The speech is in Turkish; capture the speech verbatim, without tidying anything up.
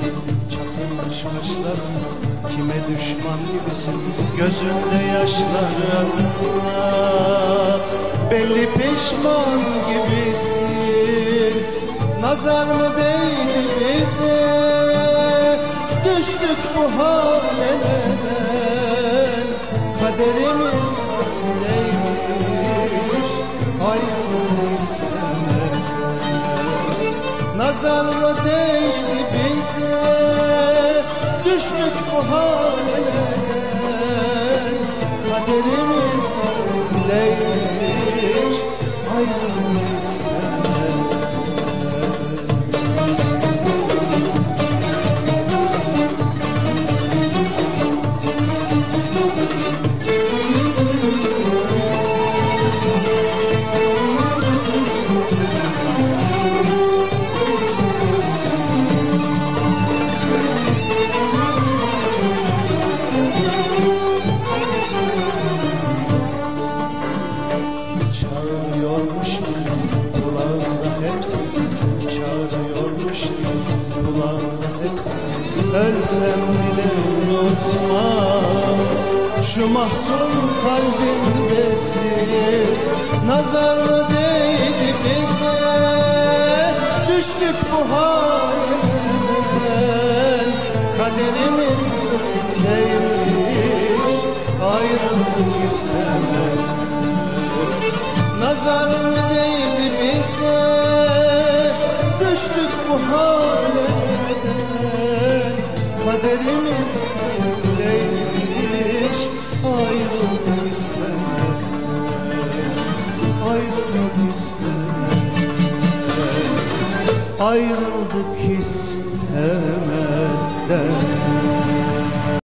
çatılmış kaşların, kime düşman gibisin gözünde yaşlarınla, belli pişman gibisin. Nazar mı değdi bize, düştük bu hale neden? Kaderimiz böyleymiş, ayrılık istemeden. Nazar mı değdi bize, düştük bu hale neden? Kaderimiz böyleymiş, ayrılık istemeden. Çağırıyormuş kulağımda hep sesin, ölsem bile unutmam. Şu mahzun kalbimdesin, nazar değdi bize, düştük bu hale neden? Kaderimiz böyleymiş, ayrıldık istemeden. Nazar mı değdi bize, düştük bu hale neden? Kaderimiz böyleymiş, ayrıldık istemeden, ayrıldık istemeden, ayrıldık istemeden.